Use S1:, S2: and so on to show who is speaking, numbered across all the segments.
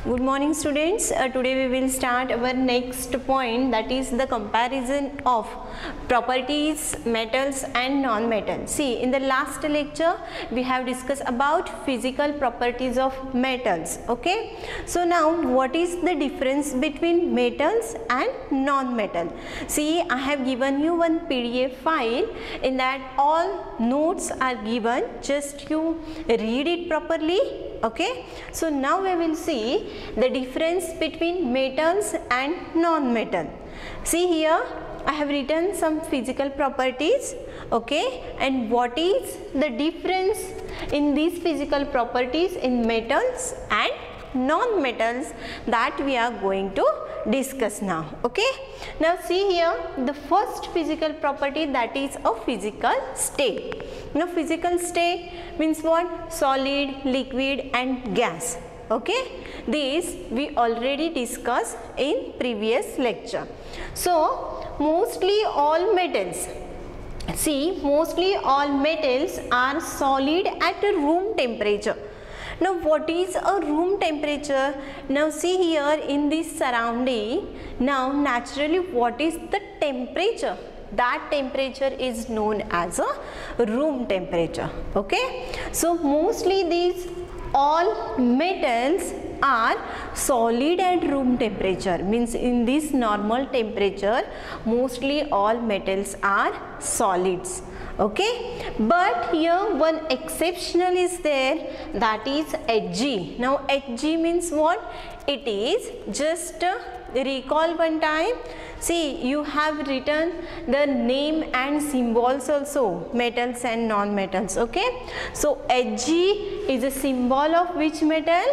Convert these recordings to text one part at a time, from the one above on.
S1: Good morning students. Today we will start our next point, that is the comparison of properties, metals and non-metals. See, in the last lecture we have discussed about physical properties of metals. Okay, so now what is the difference between metals and non-metal? See, I have given you one PDF file, in that all notes are given, just you read it properly. Okay, so now we will see the difference between metals and non-metal. See here, I have written some physical properties. Okay, and what is the difference in these physical properties in metals and non-metals, that we are going to discuss now. Okay, now see here, the first physical property, that is a physical state. Now physical state means what? Solid, liquid and gas. Okay, this we already discussed in previous lecture. So mostly all metals, see, mostly all metals are solid at a room temperature. Now what is a room temperature? Now see here in this surrounding, now naturally what is the temperature? That temperature is known as a room temperature. Okay, so mostly these all metals are solid at room temperature, means in this normal temperature mostly all metals are solids. Okay, but here one exceptional is there, that is Hg. Now Hg means what? It is, just recall one time. See, you have written the name and symbols also, metals and non-metals. Okay, so Hg is a symbol of which metal?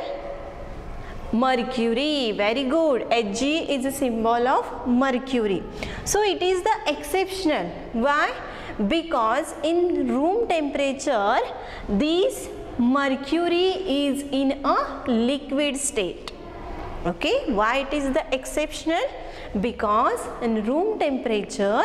S1: Mercury. Very good. Hg is a symbol of mercury. So it is the exceptional. Why? Because in room temperature this mercury is in a liquid state. Okay, why it is the exceptional? Because in room temperature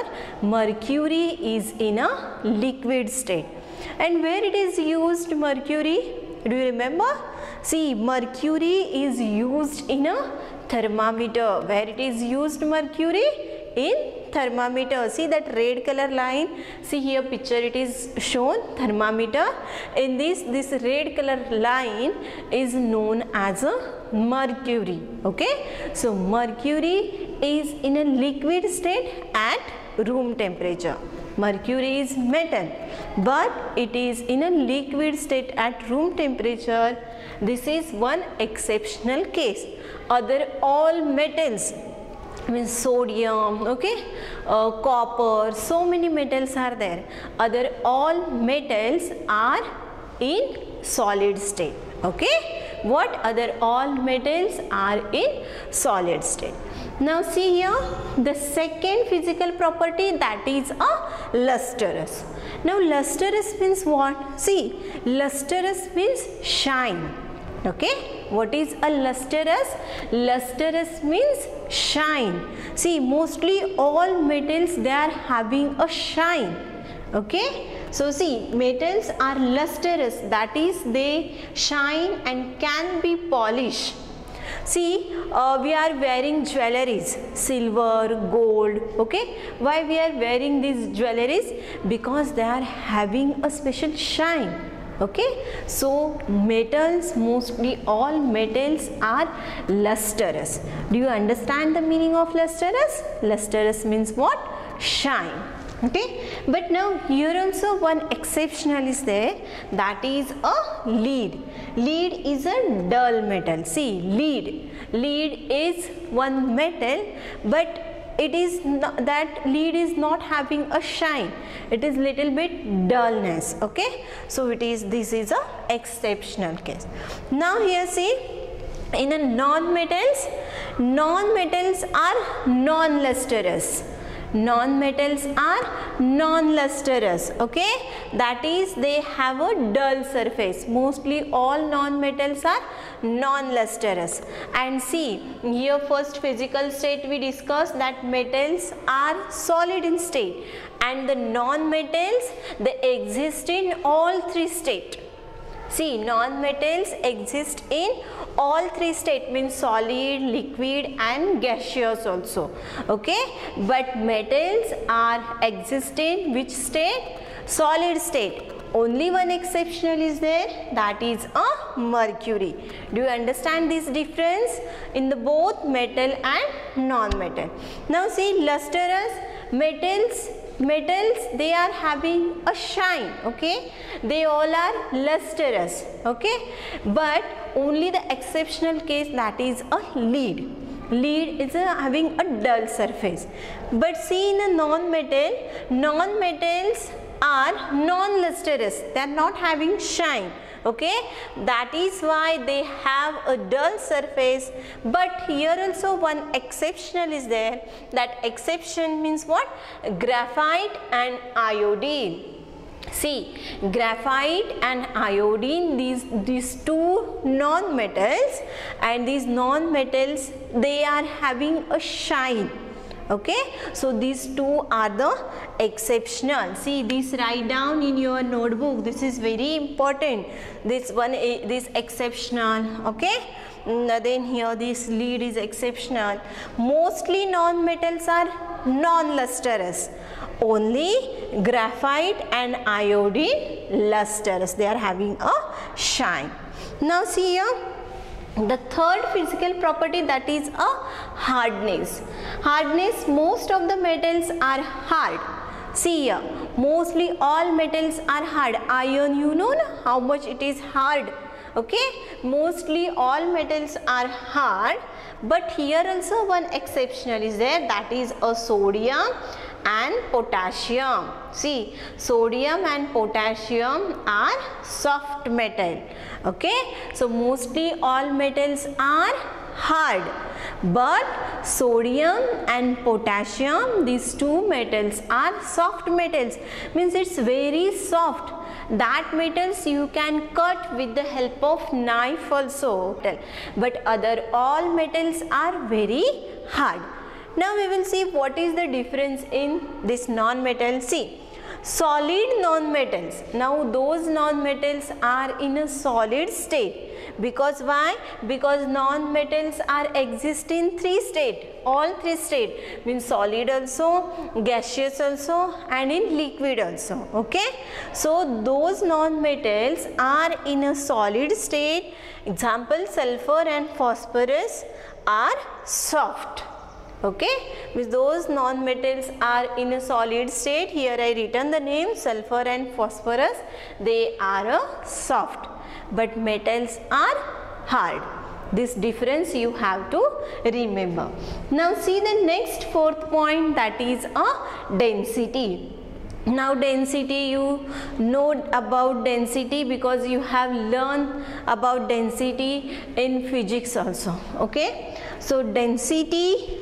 S1: mercury is in a liquid state. And where it is used, mercury? Do you remember? See, mercury is used in a thermometer. Where it is used, mercury? In thermometer. See that red color line, see here picture, it is shown thermometer. In this red color line is known as a mercury. Okay, so mercury is in a liquid state at room temperature. Mercury is metal, but it is in a liquid state at room temperature. This is one exceptional case. Other all metals, means sodium, okay, copper, so many metals are there. Other all metals are in solid state. Okay, what other all metals are in solid state. Now see here the second physical property, that is a lustrous. Now lustrous means what? See, lustrous means shine. Okay, what is a lustrous? Lustrous means shine. See, mostly all metals, they are having a shine. Okay, so see, metals are lustrous, that is they shine and can be polished. See, we are wearing jewelries, silver, gold. Okay, why we are wearing these jewelries? Because they are having a special shine. Okay, so metals, mostly all metals are lustrous. Do you understand the meaning of lustrous? Lustrous means what? Shine. Okay, but now here also one exceptional is there, that is a lead. Lead is a dull metal. See, lead is one metal, but it is not, that lead is not having a shine, it is little bit dullness. Okay, so it is, this is a exceptional case. Now here see, in a non-metals are non-lustrous. Non-metals are non-lustrous. Okay, that is they have a dull surface. Mostly all non-metals are non-lustrous. And see, here first physical state we discussed, that metals are solid in state, and the non-metals, they exist in all three states. See, non-metals exist in all three states, means solid, liquid and gaseous also. Okay, but metals are exist in which state? Solid state. Only one exception is there, that is a mercury. Do you understand this difference in the both metal and non-metal? Now see, lustrous metals, they are having a shine, okay, they all are lustrous, okay, but only the exceptional case, that is a lead is having a dull surface. But see, in a non-metals are non-lustrous, they are not having shine, okay, that is why they have a dull surface. But here also one exception is there, that exception means what? Graphite and iodine. See, graphite and iodine, these two non-metals, and these non-metals, they are having a shine. Okay, so these two are the exceptional. See, this write down in your notebook, this is very important, this one, this exceptional, okay. Then here this lead is exceptional. Mostly non-metals are non-lustrous, only graphite and iodine lustrous, they are having a shine. Now see here, the third physical property, that is a hardness. Hardness, most of the metals are hard. See here, mostly all metals are hard. Iron, you know how much it is hard, okay, mostly all metals are hard. But here also one exception is there, that is a sodium and potassium. See, sodium and potassium are soft metal, okay. So mostly all metals are hard, but sodium and potassium, these two metals are soft metals, means it's very soft. That metals you can cut with the help of knife also, but other all metals are very hard. Now we will see what is the difference in this non-metal. See, solid non-metals, now those non-metals are in a solid state. Because why? Because non-metals are exist in three states, all three states, means solid also, gaseous also and in liquid also, okay. So those non-metals are in a solid state. Example, sulfur and phosphorus are soft, okay, means those non-metals are in a solid state. Here I written the name sulfur and phosphorus, they are a soft, but metals are hard. This difference you have to remember. Now see the next fourth point, that is a density. Now density, you know about density because you have learned about density in physics also, okay. So density,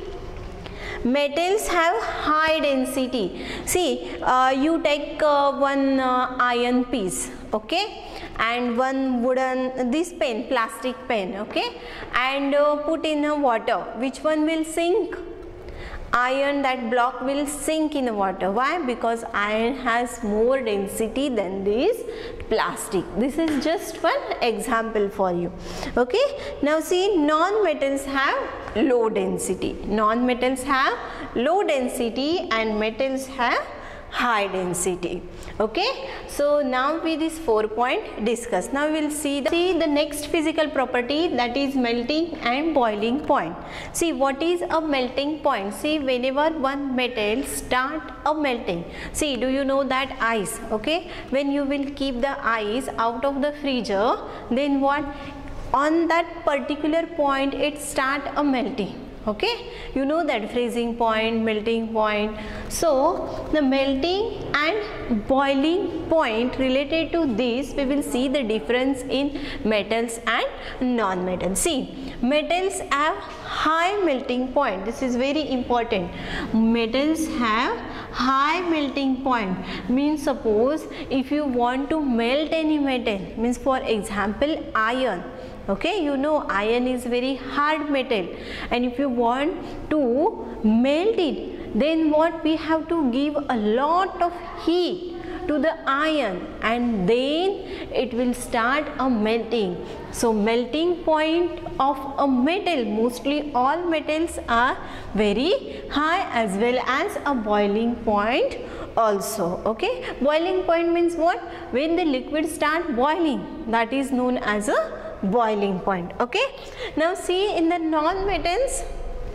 S1: metals have high density. See, you take one iron piece, okay, and one wooden, this pen, plastic pen, okay, and put in a water, which one will sink? Iron, that block will sink in the water. Why? Because iron has more density than this plastic. This is just one example for you, okay. Now see, non-metals have low density. Non-metals have low density and metals have high density, okay. So now we this 4 point discuss. Now we will see the next physical property, that is melting and boiling point. See, what is a melting point? See, whenever one metal start a melting, see, do you know that ice, okay, when you will keep the ice out of the freezer, then what, on that particular point it start a melting, okay, you know that freezing point, melting point. So the melting and boiling point, related to this we will see the difference in metals and non-metals. See, metals have high melting point, this is very important. Metals have high melting point, means suppose if you want to melt any metal, means for example iron, okay, you know iron is very hard metal, and if you want to melt it, then what, we have to give a lot of heat to the iron, and then it will start a melting. So melting point of a metal, mostly all metals are very high, as well as a boiling point also. Okay, boiling point means what? When the liquid start boiling, that is known as a boiling point. Okay, now see, in the non-metals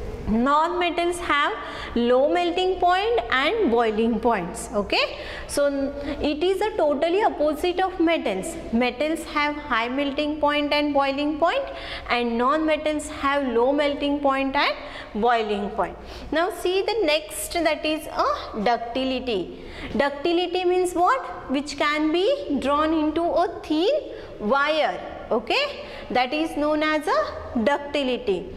S1: have low melting point and boiling points. Okay, so it is a totally opposite of metals. Metals have high melting point and boiling point, and non-metals have low melting point and boiling point. Now see the next, that is a ductility. Ductility means what? Which can be drawn into a thin wire. Okay, that is known as a ductility.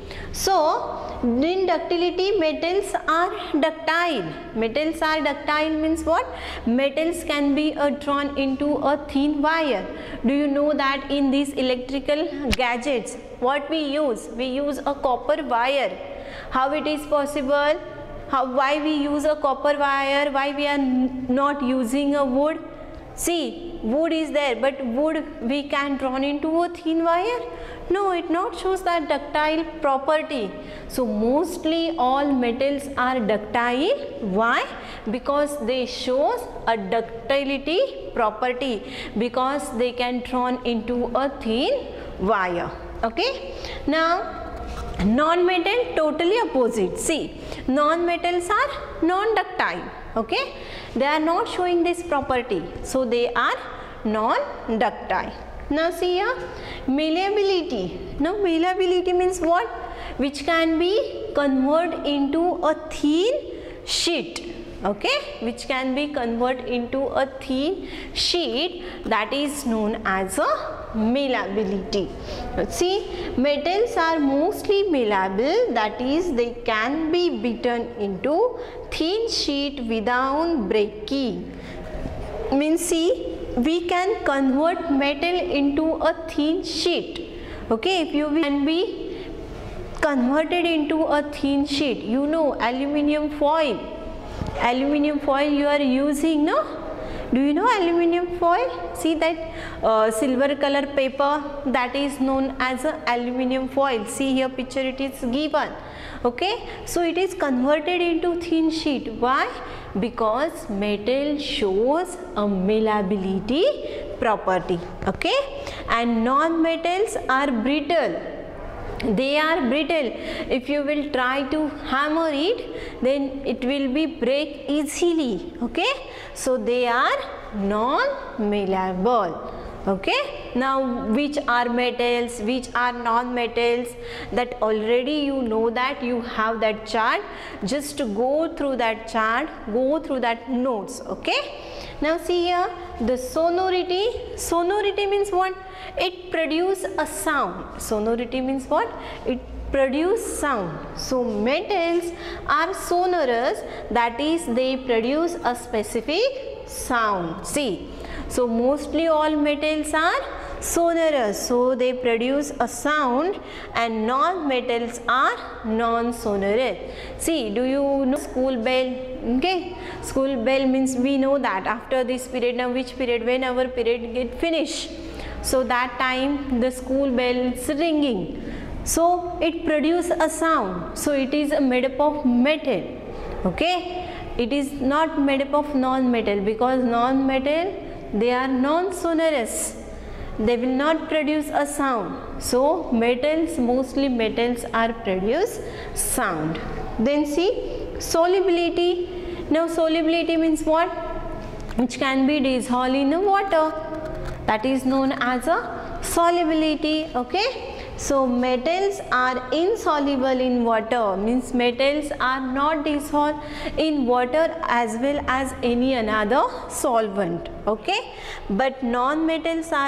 S1: So in ductility, metals are ductile. Metals are ductile means what? Metals can be drawn into a thin wire. Do you know that in these electrical gadgets, what we use? We use a copper wire. How it is possible? Why we use a copper wire? Why we are not using a wood? See, wood is there, but wood we can drawn into a thin wire? No, it not shows that ductile property. So mostly all metals are ductile. Why? Because they shows a ductility property, because they can drawn into a thin wire. Okay, now non-metal totally opposite. See, non-metals are non-ductile. Okay, they are not showing this property, so they are non-ductile. Now see here, malleability. Now malleability means what? Which can be converted into a thin sheet. Okay, which can be converted into a thin sheet, that is known as a malleability. See, metals are mostly malleable, that is they can be beaten into thin sheet without breaking. Means see, we can convert metal into a thin sheet. Okay, if you can be converted into a thin sheet, you know, aluminium foil. Aluminium foil you are using, no? Do you know aluminium foil? See that silver color paper, that is known as a aluminium foil. See here picture it is given. Okay, so it is converted into thin sheet. Why? Because metal shows a malleability property. Okay, and non-metals are brittle. They are brittle. If you will try to hammer it, then it will be break easily. Okay, so they are non-malleable. Okay, now which are metals, which are non-metals, that already you know, that you have that chart. Just go through that chart, go through that notes. Okay, now see here the sonority. Sonority means what? It produces a sound. Sonority means what? It produce sound. So metals are sonorous, that is they produce a specific sound. See, so mostly all metals are sonorous, so they produce a sound, and non-metals are non-sonorous. See, do you know school bell? Okay, school bell means we know that after this period, now which period, when our period get finished, so that time the school bell is ringing, so it produces a sound. So it is made up of metal. Okay, it is not made up of non-metal, because non-metal, they are non-sonorous, they will not produce a sound. So metals, mostly metals are produce sound. Then see solubility. Now solubility means what? Which can be dissolved in water, that is known as a solubility. Okay, so metals are insoluble in water, means metals are not dissolved in water as well as any another solvent. Okay, but non-metals are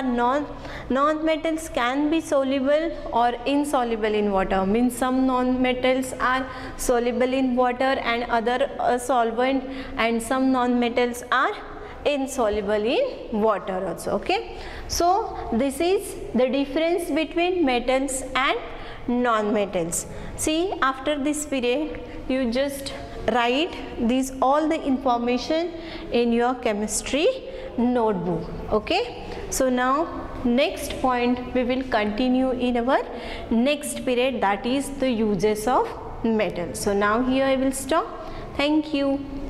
S1: non-metals can be soluble or insoluble in water, means some non-metals are soluble in water and other solvent, and some non-metals are insoluble in water also. Okay, so this is the difference between metals and non-metals. See, after this period you just write these all the information in your chemistry notebook. Okay, so now next point we will continue in our next period, that is the uses of metal. So now here I will stop. Thank you.